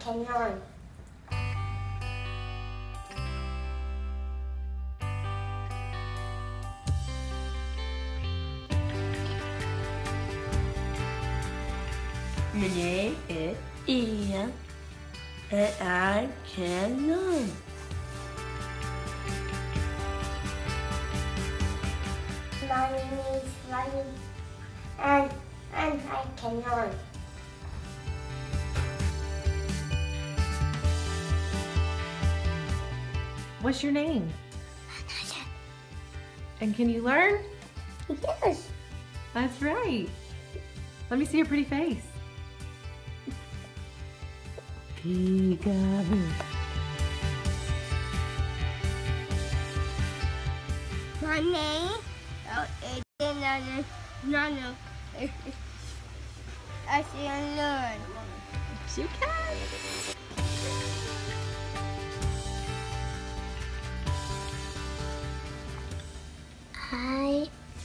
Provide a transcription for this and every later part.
can learn. My name is Ian, and I can learn. My name is Ryan, and I can learn. What's your name? And can you learn? Yes. That's right. Let me see your pretty face. Peekaboo. My name is Nano. I can learn. You can. I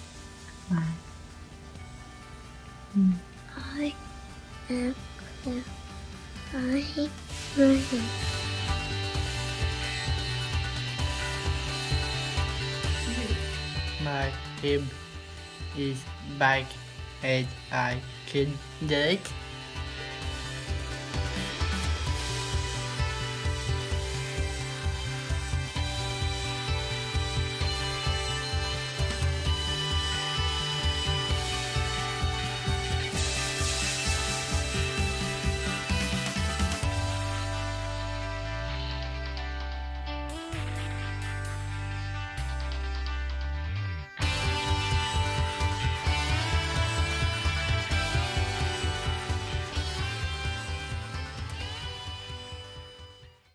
am clear. I learn. My name is Mike and I can date.